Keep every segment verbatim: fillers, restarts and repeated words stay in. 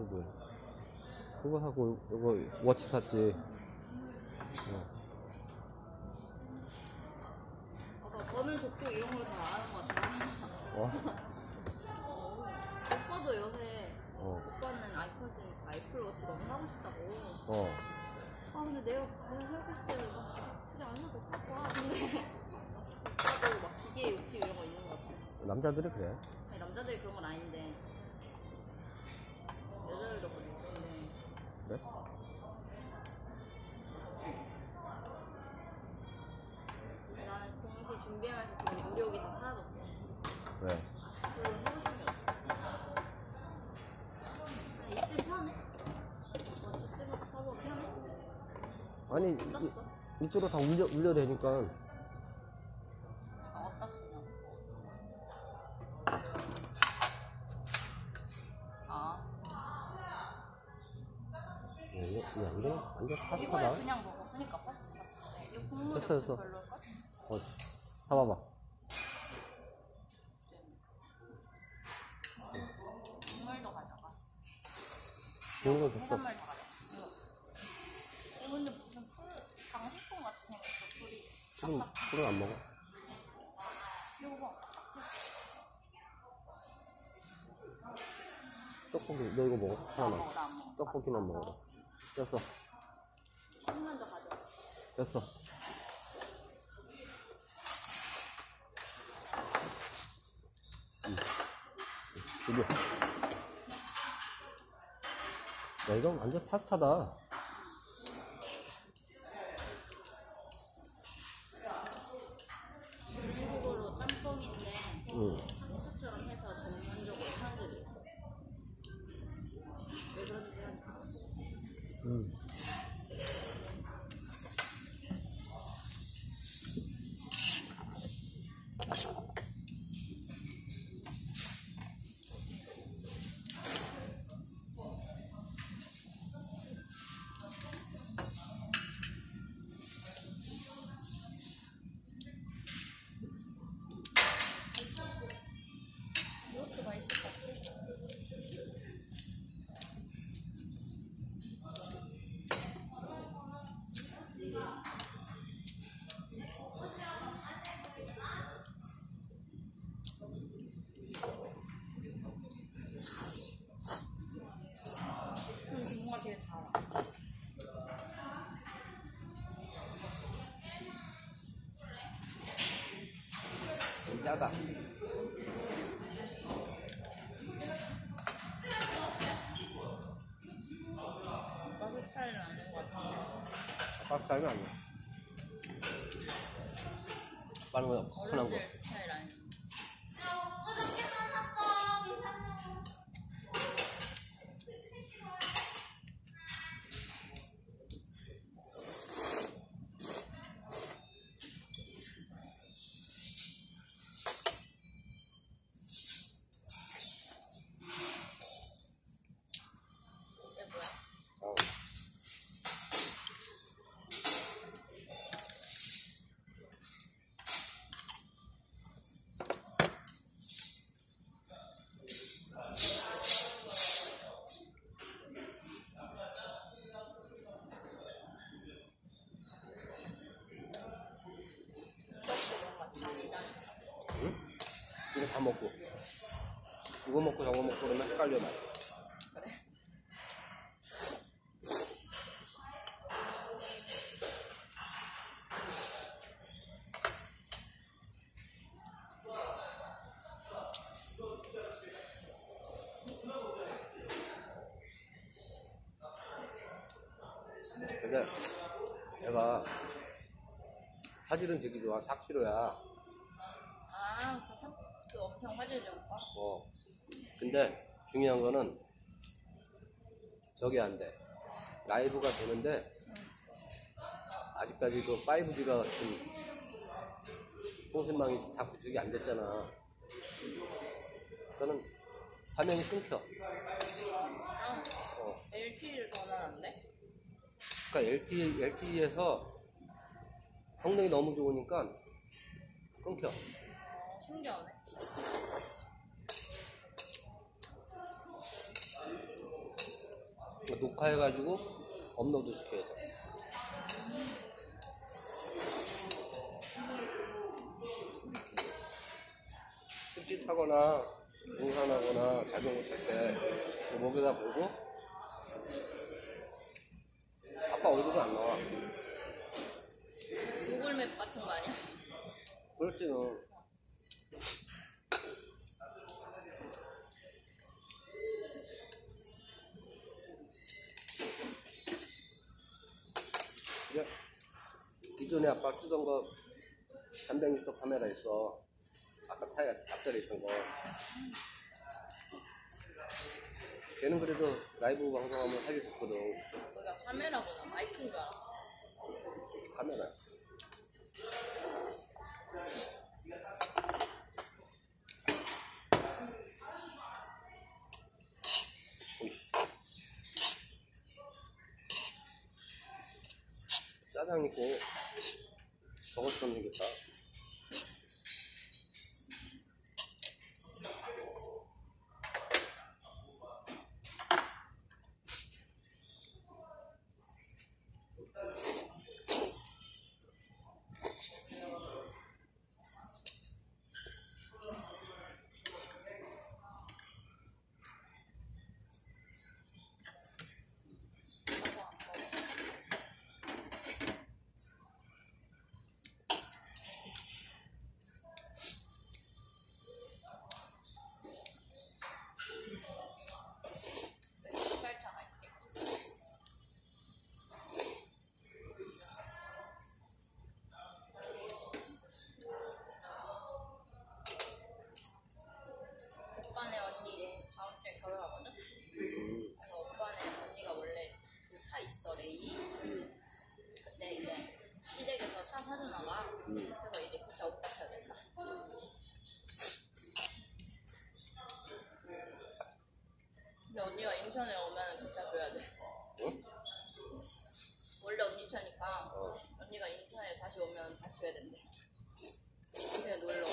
뭐야? 그거 하고 이거 워치 샀지. 어. 아까 버는 족도 이런 걸 다 아는 것 같아. 어? 오빠도 요새 어. 오빠는 아이팟이 아이플 워치 너무 하고 싶다고. 어. 아 근데 내가 내가 생각했을 때는 막 굳이 안 해도 될 거야. 근데 오빠도 막 기계 욕심 이런 거 있는 것 같아. 남자들이 그래. 아니 남자들이 그런 건 아닌데 여자들도 그래. 근데 그래? 근데 나는 공시 준비하면서 그 의욕이 다 사라졌어. 왜? 별로 사고 싶은 게 없어. 그냥 있으면 편해. 워치 쓰고 써보고 편해. 아니 어디다 써? 이, 이쪽으로 다 울려 울려 대니까. 아 어디다 쓰냐고. 아 야, 이거, 야, 이거 완전 이거에 파스타다. 그냥 먹어. 그니까 파스타 같은데 이거 국물이 됐어, 없으면 됐어. 별로일걸? 어, 잡아봐. 국물도 가져가. 좋은 거 줬어. 해산물 다 가져가. 이거. 어, 근데 무슨 풀 장식품 같이 생겼어 풀이. 풀은, 풀은 안 먹어. 이거 봐. 떡볶이, 너 이거 먹어? 나 안 하나만. 먹어. 나 안 먹어. 떡볶이만 먹어라. 됐어. 한번 더 가져가. 됐어. 응. 이거. 야, 이거 완전 파스타다. 이런 식으로 짬뽕인데 응. 파스타처럼 해서 전문적으로 사람들이 있어. 왜 그런지 잘 모르겠어. 응. 이것도 맛있을 것 같아. 음, 뭔가 되게 달아. 좀 짜다. 맛 스타일은 아닌 것 같아. 박스 알면 아니야. 빠른 거야. 커hn한 거. 어른들 스타일 아니야. 이게 뭐야? 어. 응? 이거 다 먹고. 이거 먹고 저거 먹고 그러면 헷갈려 나. 그래? 근데 얘가 화질은 되게 좋아. 사 킬로그램야. 아, 그, 참, 그 엄청 화질 좋은 거? 어. 근데 중요한 거는 저게 안 돼. 라이브가 되는데 응. 아직까지 그 파이브지가 좀 통신망이 다 구축이 안 됐잖아. 그거는 화면이 끊겨. 아, 어. 엘티이를 전화는 안 돼? 그러니까 엘티이, 엘티이에서 성능이 너무 좋으니까 끊겨. 어, 신기하네. 녹화해가지고 업로드 시켜야 돼. 습짓하거나 등산하거나 자전거 탈 때 목에다 보고 아빠 얼굴은 안 나와. 구글맵 같은 거 아니야? 그렇지 너. 그래. 기존에 아빠 쓰던 거 삼백 미터 카메라 있어. 아까 차에 앞자리에 있던 거. 걔는 그래도 라이브 방송하면 하기 좋거든. 거기가 카메라구나. 마이크인 줄 알아. 카메라. 오이. 짜장 있고 저것처럼 생겼다. 쌀차 갈게. 오빠네 언니 내일 다음 주에 결혼하거든? 음, 그래서 오빠네 언니가 원래 그 차 있어, 레이. 음, 근데 이제 시댁에서 차 사주나 봐. 음. 그래서 이제 그 차 오빠 차야 된다. 근데 언니가 인천에 오면 그 차 줘야 돼. 응? 원래 언니 차니까 어. 언니가 인천에 다시 오면 다시 줘야 된대. 그냥 놀러.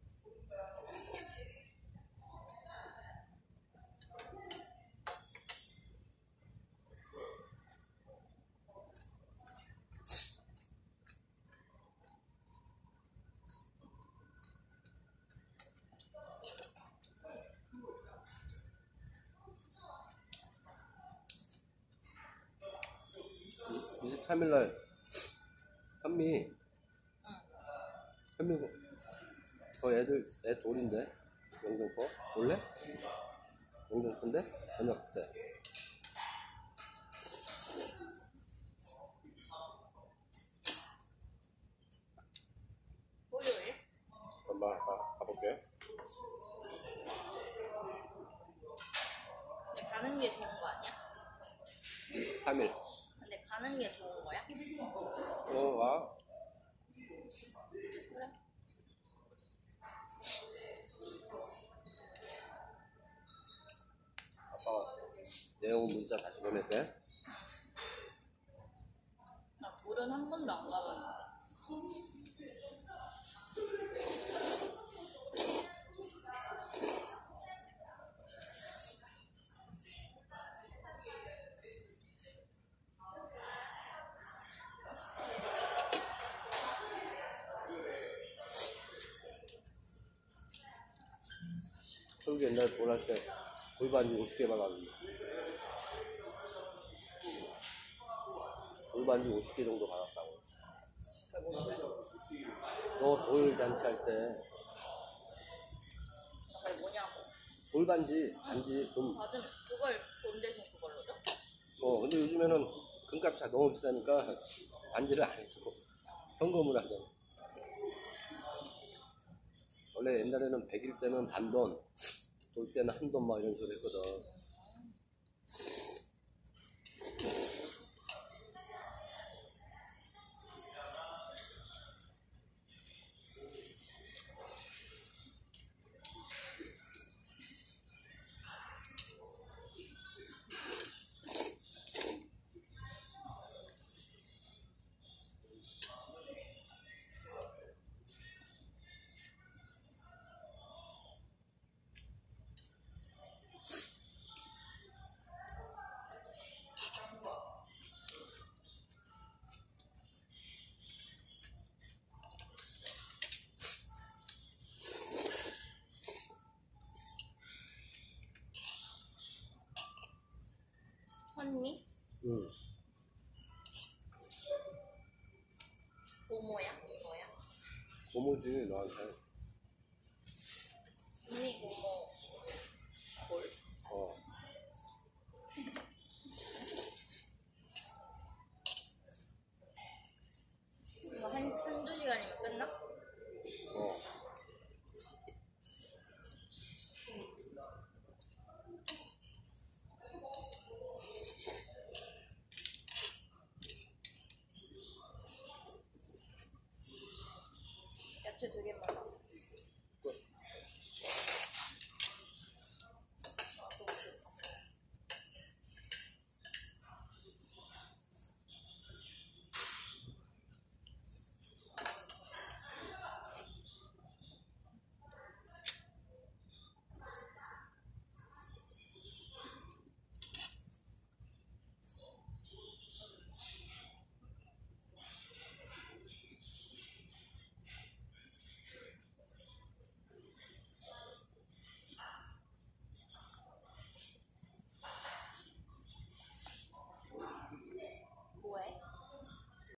이십삼 일날 현미 응. 현미 저 애들 애 돌인데 영등포 올래? 영등포인데 저녁 때 토요일? 엄마 가, 가볼게. 근데 가는 게 좋은 거 아니야? 이십삼 일 근데 가는 게 좋은 거야? 어 와. 그래. 아빠가 내용 문자 다시 보낼게. 나 볼은 한 번도 안 가봤는데. 저기 옛날에 돌할 때 골반지 오십 개 받았는데 골반지 오십 개 정도 받았다고. 그게 뭔데? 너 돌 잔치 할 때 그게 뭐냐고. 돌반지 반지 금. 받으면 그걸 돈 대신 그걸로 줘? 어 근데 요즘에는 금값이 너무 비싸니까 반지를 안 해주고 현금으로 하잖아. 원래 옛날에는 백일 때는 반돈, 돌 때는 한돈 막 이런 소리 했거든. 선미? 응. 고모야? 이모야? 고모지, 너한테. 언니 고모 뭘? 어. 이거 한, 한두 시간이면 끝나? 어. 야채 되게 많아.